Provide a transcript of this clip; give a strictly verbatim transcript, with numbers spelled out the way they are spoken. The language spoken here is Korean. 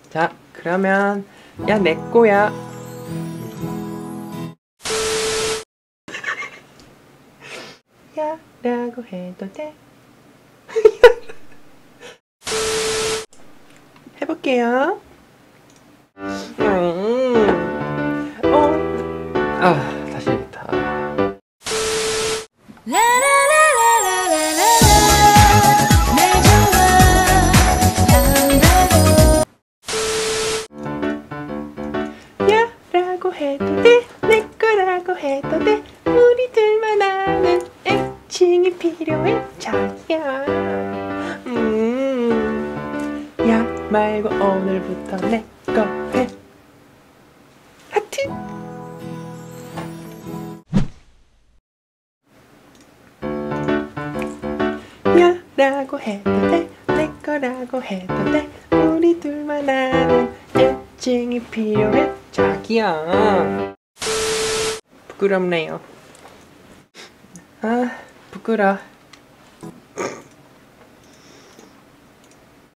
자, 그러면 야, 내 거야. 야 라고 해도 돼. 해볼게요. 음. 어. 아, 다시부터. 야 라고 해도 돼, 내 거라고 해도 돼. 우리 둘만 아는 애칭이 필요해, 자기야. 음. 야 말고 오늘부터 내 거 해. 하트. 야 라고 해도 돼, 내 거라고 해도 돼. 우리 둘만 아는 애칭이 필요해, 자기야. 부끄럽네요. 아, 부끄러워.